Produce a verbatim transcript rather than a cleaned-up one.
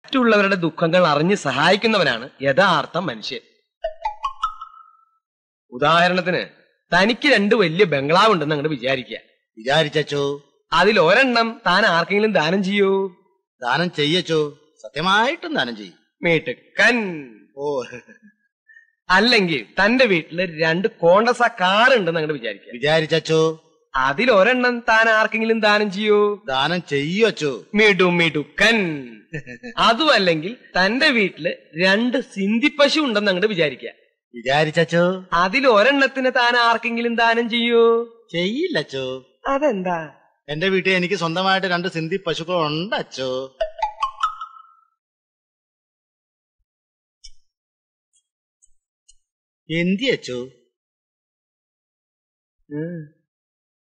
മറ്റുള്ളവരുടെ ദുഃഖങ്ങൾ അറിഞ്ഞ് സഹായിക്കുന്നവനാണ് യഥാർത്ഥ മനുഷ്യൻ. ഉദാഹരണത്തിന് തനിക്ക് രണ്ട് വലിയ ബംഗ്ലാവ് ഉണ്ടെന്ന് അങ്ങോട്ട് വിചാരിക്കുക. വിചാരിച്ചോ? അതിൽ ഒരെണ്ണം താൻ ആർക്കെങ്കിലും ദാനം ചെയ്യൂ. ദാനം ചെയ്യച്ചോ? സത്യമായിട്ടും ദാനം ചെയ്യും. മേട്ടുക്കൻ. ഓ. അല്ലെങ്കിൽ തന്റെ വീട്ടില് രണ്ട് കോണ്ടസ കാർ ഉണ്ടെന്ന് അങ്ങോട്ട് വിചാരിക്കുക. വിചാരിച്ചോ? അതിൽ ഒരെണ്ണം താൻ ആർക്കെങ്കിലും ദാനം ചെയ്യൂ. ദാനം ചെയ്യച്ചോ? മിടു മിടുക്കൻ. അതും അല്ലെങ്കിൽ തന്റെ വീട്ടില് രണ്ട് സിന്ധി പശു ഉണ്ടെന്ന് അങ്ങോട്ട് വിചാരിക്കുക. വിചാരിച്ചോ? അതിൽ ഒരെണ്ണത്തിന് താൻ ആർക്കെങ്കിലും ദാനം ചെയ്യൂ. ചെയ്യില്ലച്ചോ. അതെന്താ? എന്റെ വീട്ടിൽ എനിക്ക് സ്വന്തമായിട്ട് രണ്ട് സിന്ധി പശുക്കൾ ഉണ്ടച്ചോ. എന്തിയച്ചോ?